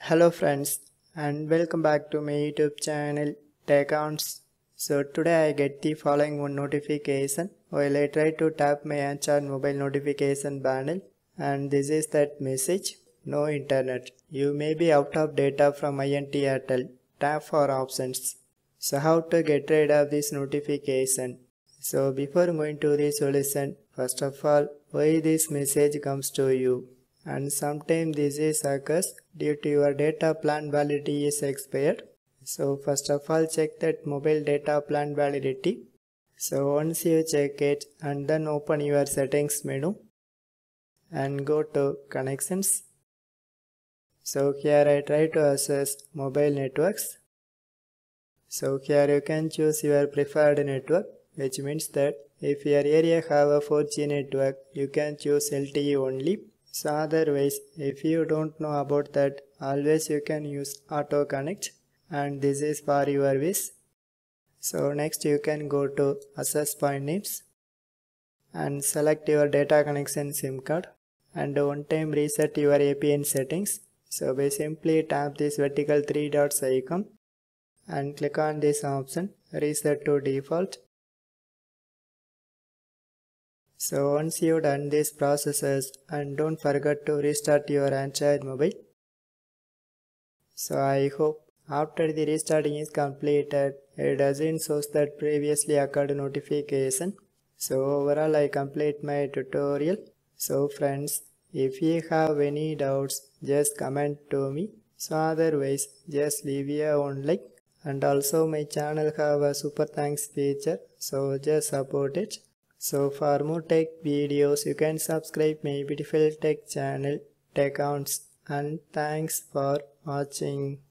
Hello friends and welcome back to my YouTube channel TechOnts. So today I get the following one notification while I try to tap my Android mobile notification panel, and this is that message: no internet. You may be out of data from INT Airtel. Tap for options. So how to get rid of this notification? So before going to the solution, first of all, why this message comes to you? And sometimes this is occurs due to your data plan validity is expired. So first of all, check that mobile data plan validity. So once you check it, and then open your settings menu and go to connections. So here I try to access mobile networks. So here you can choose your preferred network, which means that if your area have a 4G network, you can choose LTE only. So otherwise, if you don't know about that, always you can use auto connect, and this is for your wish. So next you can go to access point names and select your data connection SIM card and one time reset your APN settings. So by simply tap this vertical 3 dots icon and click on this option, reset to default. So once you've done these processes, and don't forget to restart your Android mobile. So I hope after the restarting is completed, it doesn't show that previously occurred notification. So overall I complete my tutorial. So friends, if you have any doubts, just comment to me. So otherwise, just leave your own like, and also my channel have a super thanks feature, so just support it. So for more tech videos, you can subscribe my beautiful tech channel TechOnts, and thanks for watching.